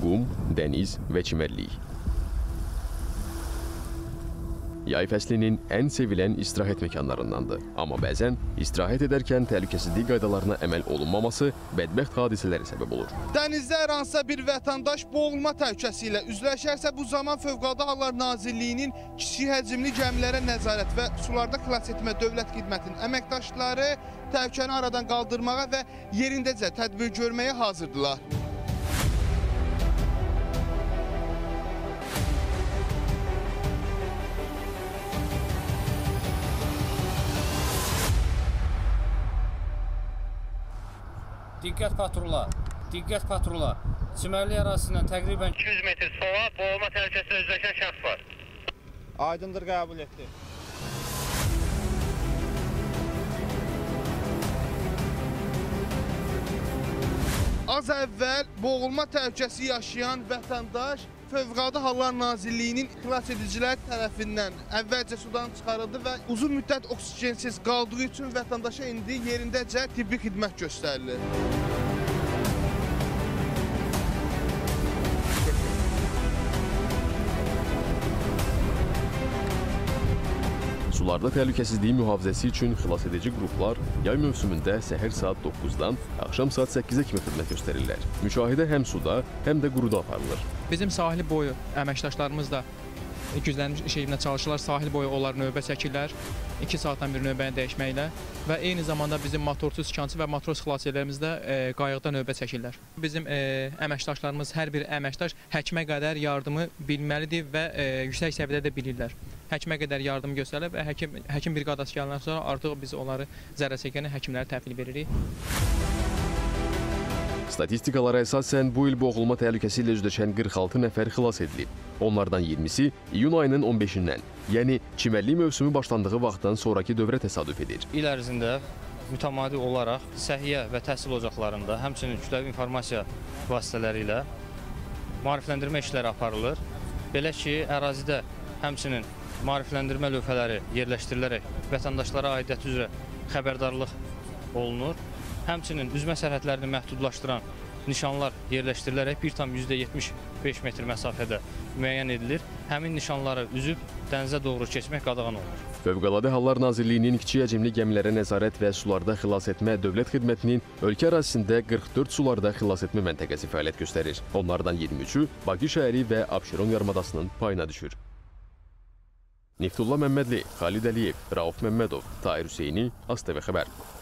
qum, dəniz və çimərlik. Yay fəslinin ən sevilən istirahət məkanlarındandır. Amma bəzən istirahət edərkən təhlükəsizlik qaydalarına əməl olunmaması bədbəxt hadisələrə səbəb olur. Dənizdə hər hansısa bir vətəndaş boğulma təhlükəsi ilə üzləşərsə, bu zaman Fövqəladə Hallar Nazirliyinin kiçik həcmli gəmilərə nəzarət və sularda xilas etmə dövlət xidmətinin əməkdaşları təhlükəni aradan qaldırmağa və yerindəcə tədbir görməyə hazırdırlar. Diqqət patrula, diqqət patrula. Çimərlik ərazisindən təqribən 200 metr sola boğulma təhlükəsilə üzləşən şəxs var. Aydındır, qəbul etdi. Az əvvəl boğulma təhlükəsi yaşayan vətəndaş Fövqəladə Hallar Nazirliyinin xilas edicilər tərəfindən əvvəlcə sudan çıxarıldı və uzun müddət oksigensiz qaldığı üçün vətəndaşa indi yerindəcə tibbi xidmət göstərilir. Sularda təhlükəsizliyi mühafizəsi üçün xilas edici qruplar yay mövsümündə səhər saat 9-dan axşam saat 8-ə kimi xidmət göstərirlər. Müşahidə həm suda, həm də quruda aparılır. Bizim sahil boyu əməkdaşlarımız da güclənmiş iş evindən çalışırlar. Sahil boyu onlar növbə çəkirlər. 2 saatdan bir növbəni dəyişməklə və eyni zamanda bizim motorçu sıkançı və matros xilasedilərimiz də qayıqda növbə çəkirlər. Bizim əməkdaşlarımız, hər bir əməkdaş həkimə qədər yardımı bilməlidir və yüksək səviyyədə də bilirlər. Həkimə qədər yardım göstərilir və həkim briqadası gələndən sonra artıq biz onları zərərçəkəni həkimlərə təhvil veririk. Statistikalara əsasən bu il boğulma təhlükəsi ilə üzləşən 46 nəfər xilas edilib. Onlardan 20-si iyun ayının 15-dən, yəni çimərlik mövsümü başlandığı vaxtdan sonraki dövrə təsadüf edir. İl ərzində mütəmadi olaraq səhiyyə və təhsil ocaqlarında, həmçinin kütləvi informasiya vasitələri ilə maarifləndirmə işləri aparılır. Belə ki, ərazidə həmçinin maarifləndirmə lövhələri yerləşdirilərək vətəndaşlara aidiyyəti üzrə xəbərdarlıq olunur. Həmçinin üzmə sərhədlərini məhdudlaşdıran nişanlar yerləşdirilərək 1,75 metr məsafədə müəyyən edilir. Həmin nişanları üzüb dənizə doğru keçmək qadağan olunur. Fövqəladə Hallar Nazirliyinin kiçik həcmli gəmilərə nəzarət və sularda xilas etmə dövlət xidmətinin ölkə ərazisində 44 sularda xilas etmə məntəqəsi fəaliyyət göstərir. Onlardan 23-ü Bakı şəhəri və Abşeron yarımadasının payına düşür. Neftullah Məmmədli, Xalid Əliyev, Rauf Məmmədov, Tahir Hüseyni, ASTV Xəbər.